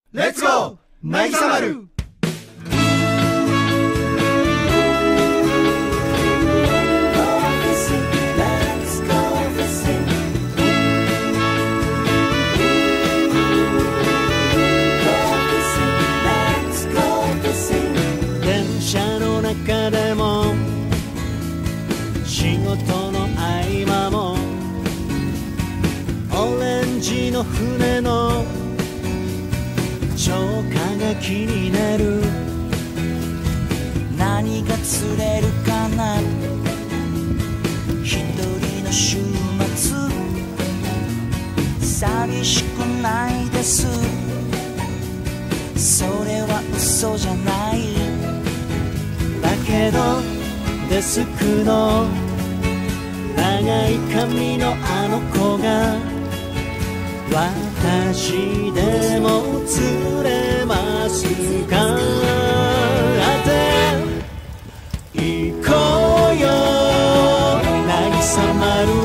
レッツゴー渚丸。 電車の中でも仕事の合間もオレンジの船の超過が気になる。 何が釣れるかな、一人の週末寂しくないです、それは嘘じゃない。 だけどデスクの長い髪のあの子が私でも釣れますかって行こうよ渚丸